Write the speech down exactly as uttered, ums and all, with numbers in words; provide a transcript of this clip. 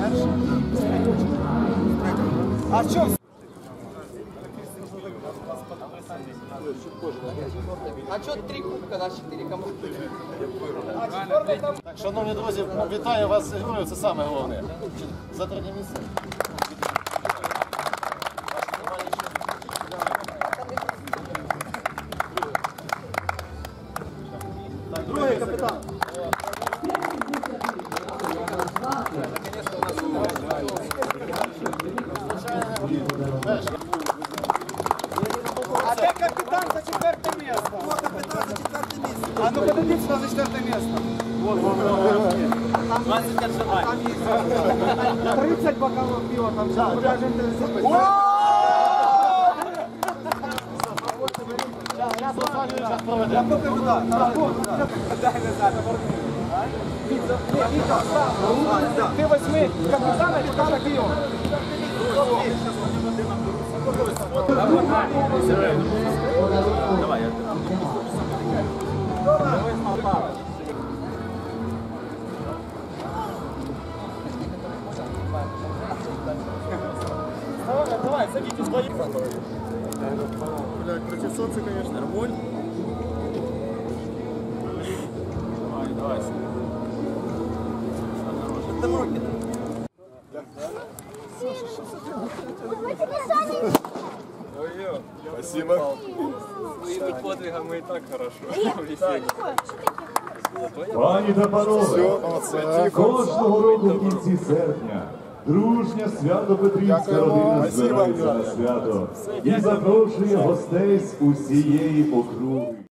А що? А чого три кубка на чотири команди? Так, шановні друзі, вітаю вас з грою, це саме головне. За третє місце. Другий капітан. А де капітан за четверте місце? О, капітан за четверте місце. А ну подивіться сюди за четверте місце. Вот, вот, вот. двадцять отжимань. тридцать бокалов пива там. Я покажу, так. Дай назад. Ти возьми капітана, капітана пиво. Давай, я Давай, давай, садитесь, бои. Блядь, против солнца, конечно. Нормуль. Давай, давай. Там руки. Ой-ё. Спасибо. Своими подвигами и так хорошо. Пані та панове, кожного року в кінці серпня дружня Свято-Петрівська родина збирається на свято і запрошує гостей з усієї округи.